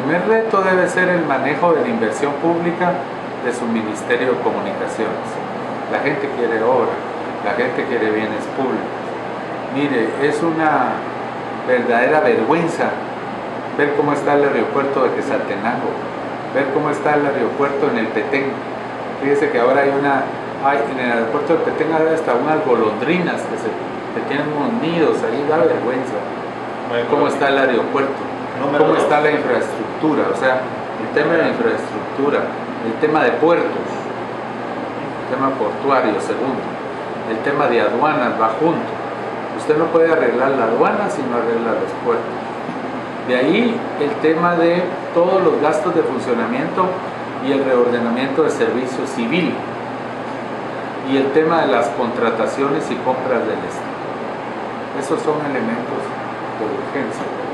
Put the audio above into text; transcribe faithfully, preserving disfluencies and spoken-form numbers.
primer reto debe ser el manejo de la inversión pública de su Ministerio de Comunicaciones. La gente quiere obra, la gente quiere bienes públicos. Mire, es una verdadera vergüenza ver cómo está el aeropuerto de Quetzaltenango, ver cómo está el aeropuerto en el Petén. Fíjese que ahora hay una, hay, en el aeropuerto del Petén hay hasta unas golondrinas que, se, que tienen unos nidos, ahí da vergüenza. Cómo está el aeropuerto, cómo está la infraestructura, o sea, el tema de la infraestructura, el tema de puertos, el tema portuario, segundo, el tema de aduanas va junto. Usted no puede arreglar la aduana si no arregla los puertos. De ahí el tema de todos los gastos de funcionamiento y el reordenamiento del servicio civil y el tema de las contrataciones y compras del Estado. Esos son elementos de urgencia.